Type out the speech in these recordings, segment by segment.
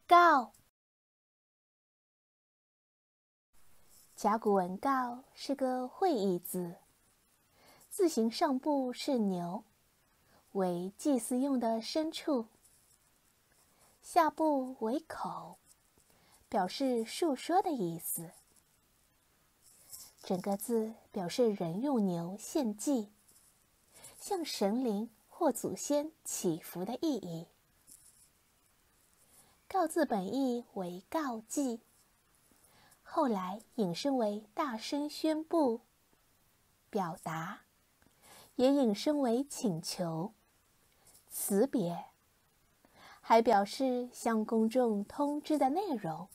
告。甲骨文告是个会意字，字形上部是牛，为祭祀用的牲畜，下部为口，表示述说的意思。整个字表示人用牛献祭，向神灵或祖先祈福的意义。告字本意为告祭，后来引申为大声宣布、表达，也引申为请求、辞别，还表示向公众通知的内容。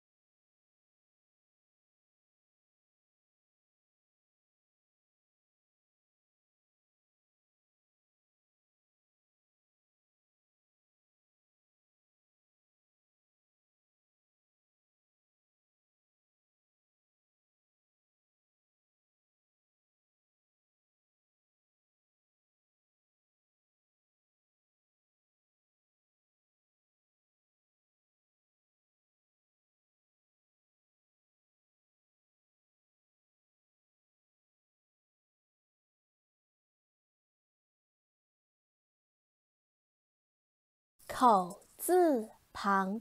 口字旁，